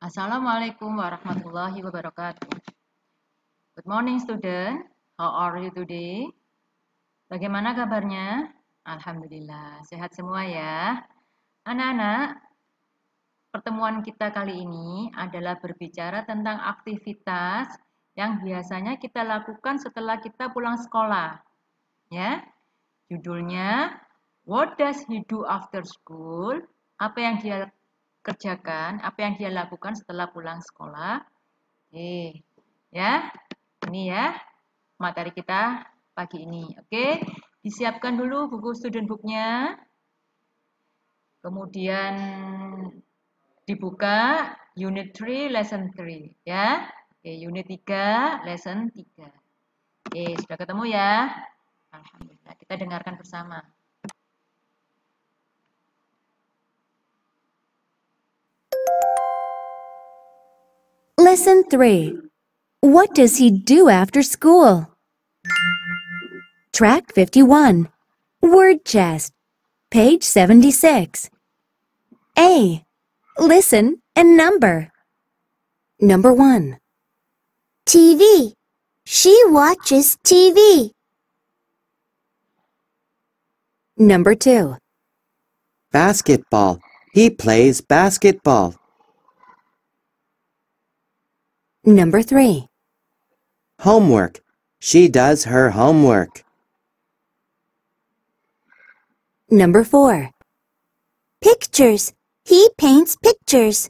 Assalamualaikum warahmatullahi wabarakatuh. Good morning student. How are you today? Bagaimana kabarnya? Alhamdulillah, sehat semua ya. Anak-anak, pertemuan kita kali ini adalah berbicara tentang aktivitas yang biasanya kita lakukan setelah kita pulang sekolah. Ya. Judulnya What does he do after school? Apa yang dia kerjakan, apa yang dia lakukan setelah pulang sekolah? Oke, ya, ini ya materi kita pagi ini. Oke, disiapkan dulu buku student booknya. Kemudian dibuka unit 3 lesson 3 ya. Oke, unit 3 lesson 3. Oke, sudah ketemu ya? Alhamdulillah, kita dengarkan bersama. Lesson 3. What does he do after school? Track 51. Word chest. Page 76. A. Listen and number. Number 1. TV. She watches TV. Number 2. Basketball. He plays basketball. Number 3. Homework. She does her homework. Number 4. Pictures. He paints pictures.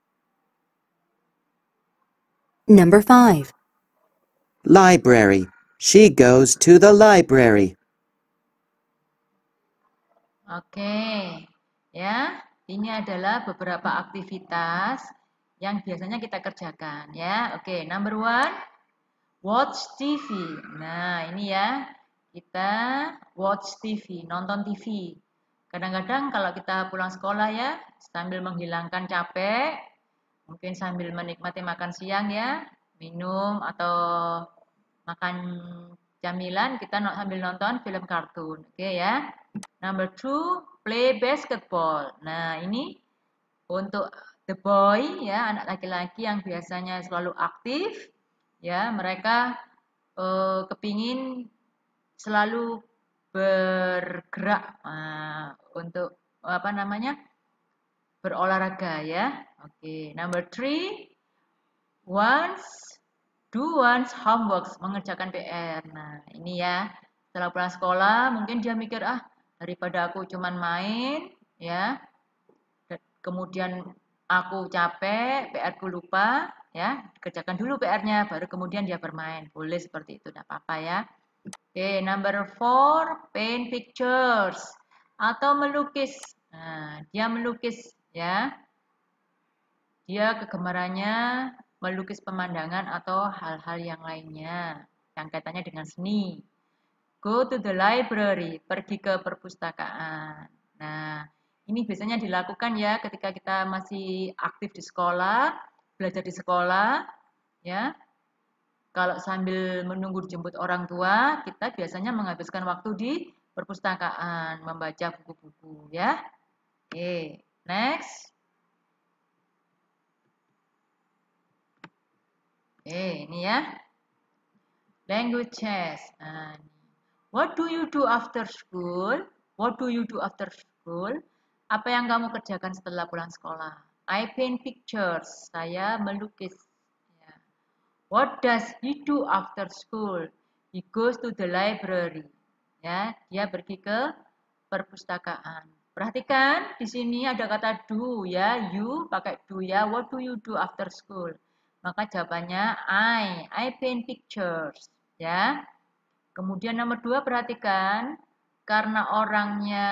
Number 5. Library. She goes to the library. Oke, ya, ini adalah beberapa aktivitas yang biasanya kita kerjakan ya. Oke, number 1, watch TV. Nah, ini ya, kita watch TV, nonton TV. Kadang-kadang kalau kita pulang sekolah ya, sambil menghilangkan capek, mungkin sambil menikmati makan siang ya, minum atau makan camilan, kita sambil nonton film kartun. Oke ya. Number 2, play basketball. Nah, ini untuk the boy ya, anak laki-laki yang biasanya selalu aktif ya, mereka kepingin selalu bergerak untuk apa namanya? Berolahraga ya. Oke, number 3, do one's homework, mengerjakan PR. Nah, ini ya, setelah pulang sekolah mungkin dia mikir, daripada aku cuman main ya, kemudian aku capek, PR-ku lupa ya, kerjakan dulu PR-nya baru kemudian dia bermain. Boleh seperti itu, tidak apa-apa ya. Oke, number 4, paint pictures atau melukis. Nah, dia melukis ya. Dia kegemarannya melukis pemandangan atau hal-hal yang lainnya yang kaitannya dengan seni. Go to the library, pergi ke perpustakaan. Nah, ini biasanya dilakukan ya ketika kita masih aktif di sekolah, belajar di sekolah, ya. Kalau sambil menunggu dijemput orang tua, kita biasanya menghabiskan waktu di perpustakaan, membaca buku-buku, ya. Oke, next. Oke, ini ya. Languages. Nah, what do you do after school? What do you do after school? Apa yang kamu kerjakan setelah pulang sekolah? I paint pictures. Saya melukis. Ya. What does he do after school? He goes to the library. Ya, dia pergi ke perpustakaan. Perhatikan di sini ada kata do ya, you pakai do ya. What do you do after school? Maka jawabannya I paint pictures ya. Kemudian nomor 2 perhatikan karena orangnya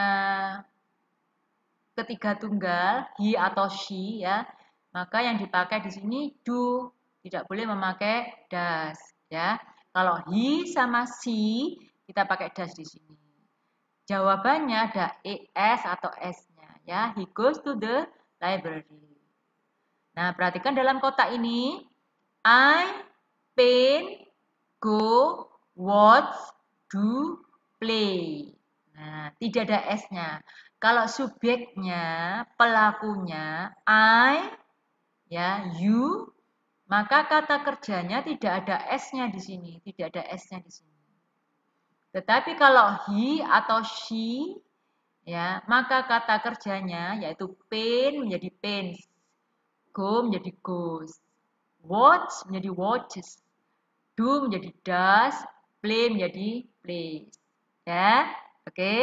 ketiga tunggal, he atau she ya, maka yang dipakai di sini do, tidak boleh memakai does ya. Kalau he sama she kita pakai does di sini. Jawabannya ada es atau s-nya ya. He goes to the library. Nah, perhatikan dalam kotak ini I, paint, go, watch, do, play. Nah, tidak ada S-nya. Kalau subjeknya, pelakunya, I, ya, you, maka kata kerjanya tidak ada S-nya di sini, tidak ada S-nya di sini. Tetapi kalau he atau she, ya, maka kata kerjanya yaitu paint menjadi paints, go menjadi goes, watch menjadi watches, do menjadi does, play menjadi plays. Ya, oke.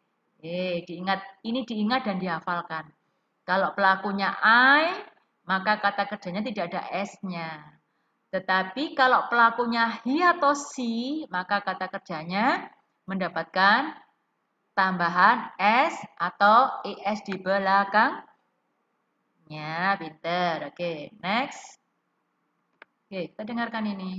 Diingat dan dihafalkan. Kalau pelakunya I, maka kata kerjanya tidak ada S-nya. Tetapi kalau pelakunya he atau she, maka kata kerjanya mendapatkan tambahan S atau ES di belakangnya. Pinter. Oke, next. Oke, kita dengarkan ini.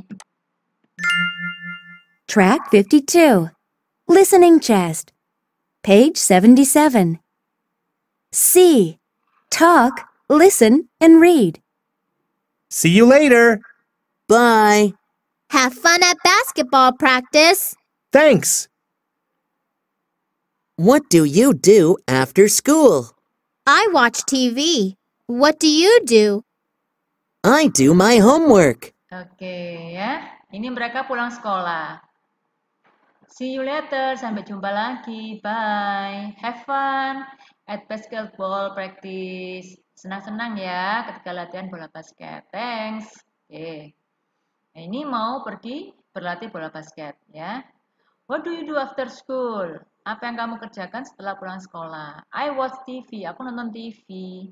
Track 52. Listening chest. Page 77. C. Talk, listen, and read. See you later. Bye. Have fun at basketball practice. Thanks. What do you do after school? I watch TV. What do you do? I do my homework. Oke ya, ini mereka pulang sekolah. See you later, sampai jumpa lagi. Bye. Have fun at basketball practice. Senang-senang ya ketika latihan bola basket. Thanks. Oke. Nah, ini mau pergi berlatih bola basket ya. What do you do after school? Apa yang kamu kerjakan setelah pulang sekolah? I watch TV. Aku nonton TV.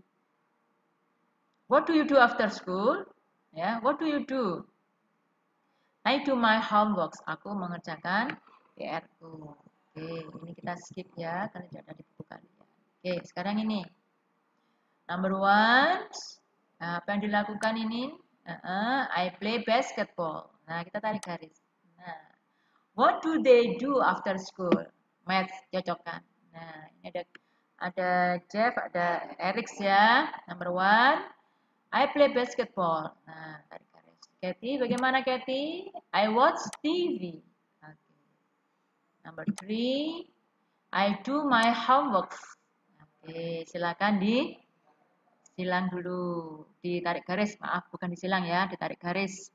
What do you do after school? Ya, what do you do? I do my homework. Aku mengerjakan PR-ku. Oke, ini kita skip ya, karena tidak ada di buku kalian. Oke, sekarang ini. Number 1. Nah, apa yang dilakukan ini? I play basketball. Nah, kita tarik garis. Nah, what do they do after school? Math, cocokkan. Nah, ini ada Jeff, ada Eric ya. Number 1. I play basketball. Nah, tarik garis. Kathy, bagaimana Kathy? I watch TV. Number 3, I do my homework. Oke, silakan disilang dulu. Ditarik garis, maaf bukan disilang ya, ditarik garis.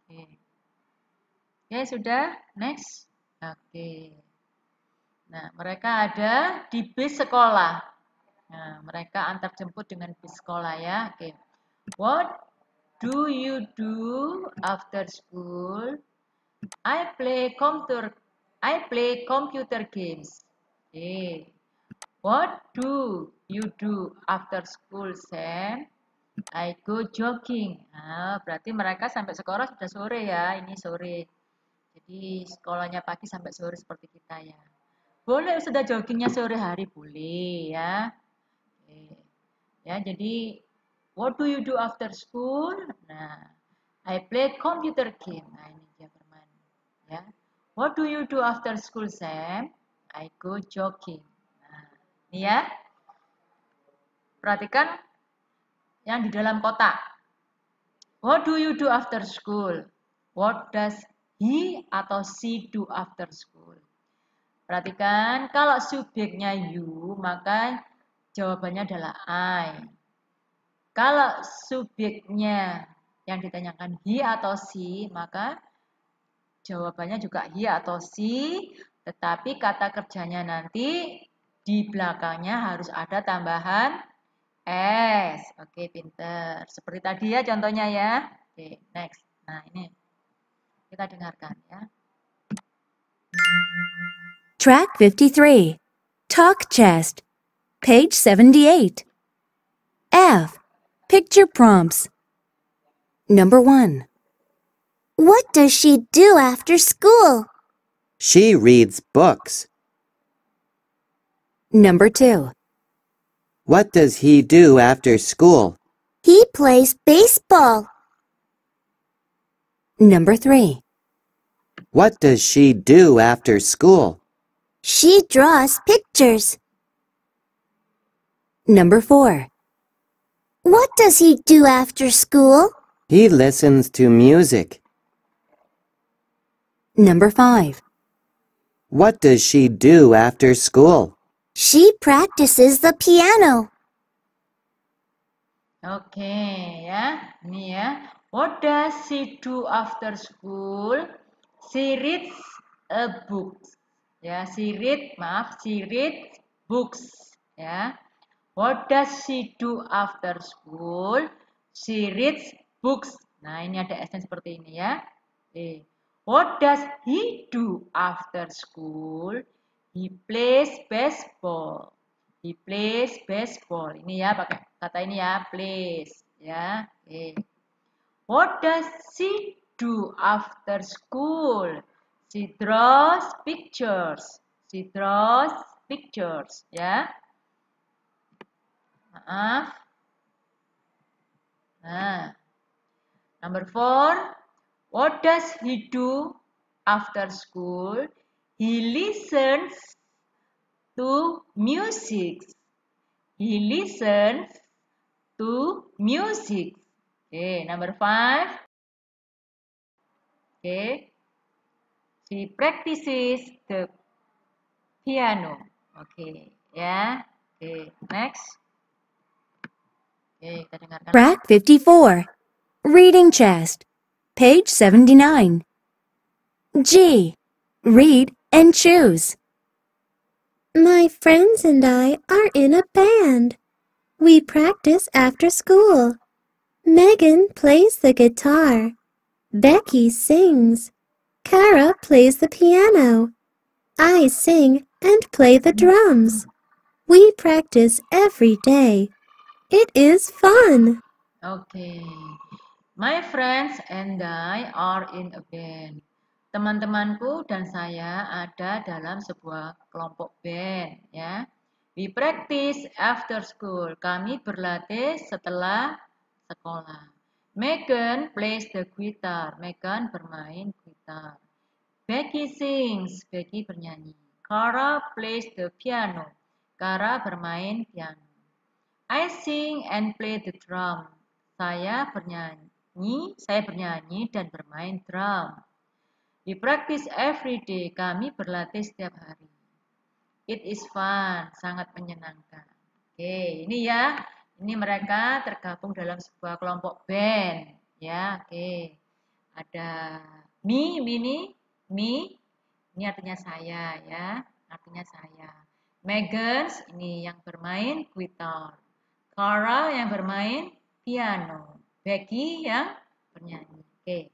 Oke, sudah. Next. Oke. Nah, mereka ada di bis sekolah. Nah, mereka antar jemput dengan bis sekolah ya. Oke. What do you do after school? I play computer games. Okay. What do you do after school, Sam? I go jogging. Nah, berarti mereka sampai sekolah sudah sore ya. Ini sore. Jadi sekolahnya pagi sampai sore seperti kita ya. Boleh sudah joggingnya sore hari, boleh ya. Okay. Ya, jadi what do you do after school? Nah, I play computer game. Nah, ini dia bermain ya. What do you do after school, Sam? I go jogging. Nah, ini ya. Perhatikan yang di dalam kotak. What do you do after school? What does he atau she do after school? Perhatikan, kalau subjeknya you, maka jawabannya adalah I. Kalau subjeknya yang ditanyakan he atau she, maka jawabannya juga he atau she, tetapi kata kerjanya nanti di belakangnya harus ada tambahan S. Oke, pinter. Seperti tadi ya contohnya ya. Oke, next. Nah, ini kita dengarkan ya. Track 53. Talk chest. Page 78. F. Picture prompts. Number 1. What does she do after school? She reads books. Number 2. What does he do after school? He plays baseball. Number 3. What does she do after school? She draws pictures. Number 4. What does he do after school? He listens to music. Number 5. What does she do after school? She practices the piano. Oke, ya. Ini ya. What does she do after school? She reads a book. Ya, she reads books. Ya. What does she do after school? She reads books. Nah, ini ada S-nya seperti ini ya. Oke. What does he do after school? He plays baseball. He plays baseball. Ini ya pakai kata ini ya, plays ya. Oke. What does she do after school? She draws pictures. She draws pictures ya. Maaf. Nah, number 4. What does he do after school? He listens to music. He listens to music. Okay, number 5. Okay. She practices the piano. Okay, ya. Okay, next. Okay, kita dengarkan. Track 54. Reading chest. Page 79. G. Read and choose. My friends and I are in a band. We practice after school. Megan plays the guitar. Becky sings. Kara plays the piano. I sing and play the drums. We practice every day. It is fun. Okay. My friends and I are in a band. Teman-temanku dan saya ada dalam sebuah kelompok band ya. We practice after school. Kami berlatih setelah sekolah. Megan plays the guitar. Megan bermain gitar. Becky sings. Becky bernyanyi. Kara plays the piano. Kara bermain piano. I sing and play the drum. Saya bernyanyi dan bermain drum. We practice every day. Kami berlatih setiap hari. It is fun. Sangat menyenangkan. Oke, ini ya. Ini mereka tergabung dalam sebuah kelompok band. Ya, oke. Ada me. Ini artinya saya ya. Artinya saya. Megan ini yang bermain gitar. Kara yang bermain piano. Becky yang bernyanyi. Oke.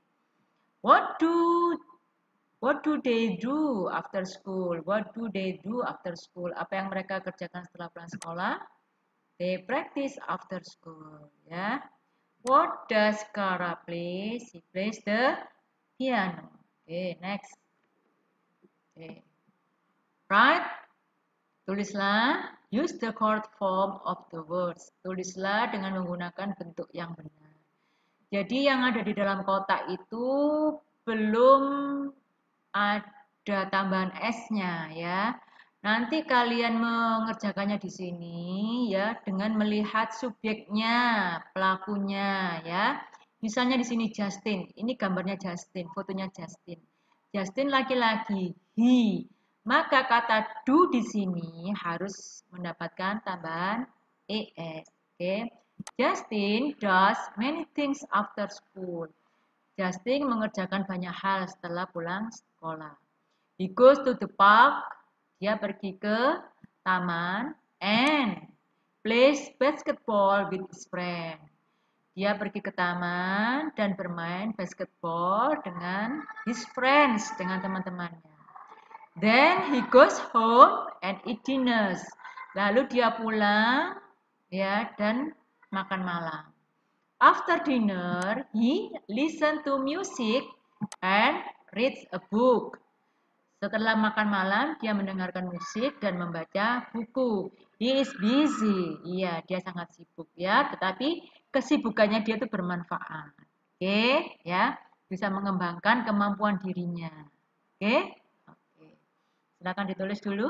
What do they do after school? What do they do after school? Apa yang mereka kerjakan setelah pulang sekolah? They practice after school. Ya. What does Kara play? She plays the piano. Oke, next. Oke. Right. Tulislah. Use the correct form of the words. Tulislah dengan menggunakan bentuk yang benar. Jadi yang ada di dalam kotak itu belum ada tambahan S-nya ya. Nanti kalian mengerjakannya di sini ya dengan melihat subjeknya, pelakunya ya. Misalnya di sini Justin. Ini gambarnya Justin, fotonya Justin. Justin laki-laki, he. Maka kata do di sini harus mendapatkan tambahan ES. Oke. Justin does many things after school. Justin mengerjakan banyak hal setelah pulang sekolah. He goes to the park. Dia pergi ke taman and plays basketball with his friend. Dia pergi ke taman dan bermain basketball dengan his friends, dengan teman-temannya. Then he goes home and eat dinners. Lalu dia pulang ya dan makan malam. After dinner, he listen to music and reads a book. Setelah makan malam, dia mendengarkan musik dan membaca buku. He is busy. Iya, dia sangat sibuk ya, tetapi kesibukannya dia itu bermanfaat. Oke, ya. Bisa mengembangkan kemampuan dirinya. Oke? Oke. Silakan ditulis dulu.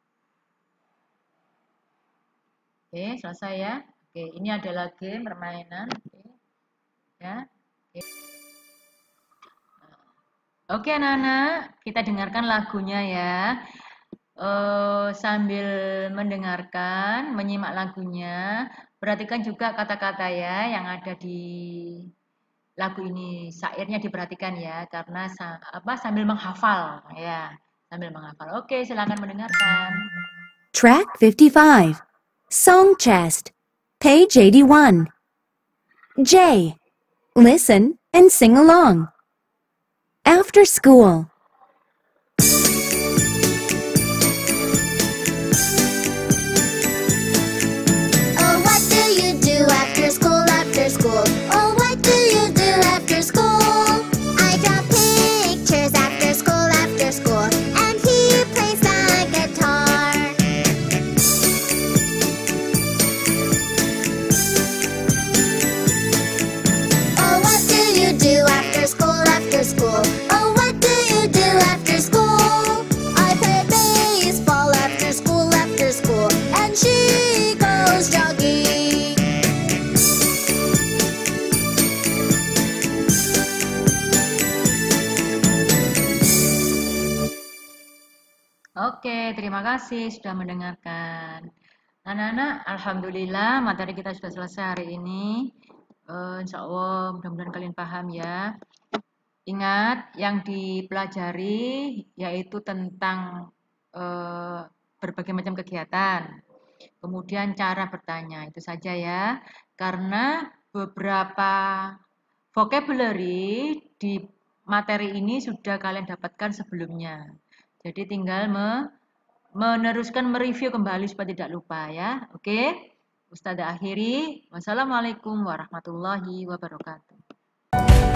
Oke, selesai ya. Oke, ini adalah game permainan. Oke. Ya. Oke. Oke anak-anak, kita dengarkan lagunya ya. sambil mendengarkan, menyimak lagunya, perhatikan juga kata-kata ya yang ada di lagu ini. Syairnya diperhatikan ya, karena sambil menghafal ya, sambil menghafal. Oke, silakan mendengarkan. Track 55. Song Chest. Page 81. J. Listen and sing along. After school. Oh, what do you do after school, after school? Oh, what do you do after school? I draw pictures after school, and he plays the guitar. Oh, what do you do after school, after school? Oh, what do you do after school? I play baseball after school, and she goes jogging. Oke, terima kasih sudah mendengarkan. Anak-anak, alhamdulillah materi kita sudah selesai hari ini. Insya Allah mudah-mudahan kalian paham ya. Ingat yang dipelajari yaitu tentang berbagai macam kegiatan. Kemudian cara bertanya, itu saja ya. Karena beberapa vocabulary di materi ini sudah kalian dapatkan sebelumnya. Jadi tinggal meneruskan mereview kembali supaya tidak lupa ya. Oke. Ustazah akhiri. Wassalamualaikum warahmatullahi wabarakatuh.